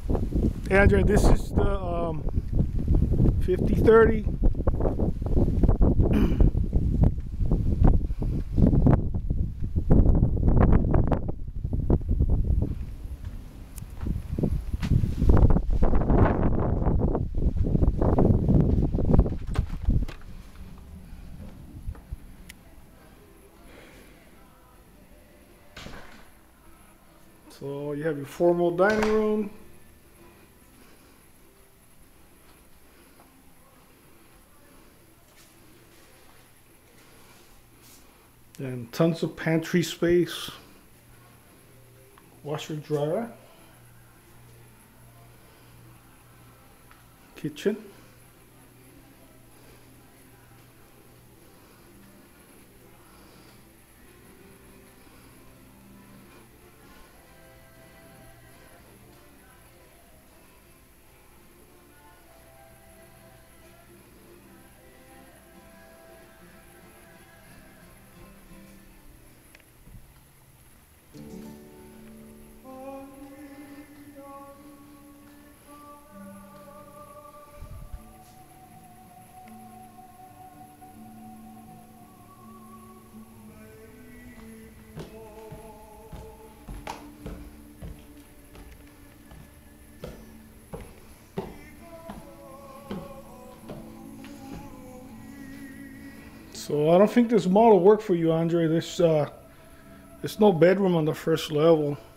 Hey Andre, this is the 5030. So you have your formal dining room. And tons of pantry space. Washer dryer. Kitchen. So I don't think this model worked for you, Andre. There's no bedroom on the first level.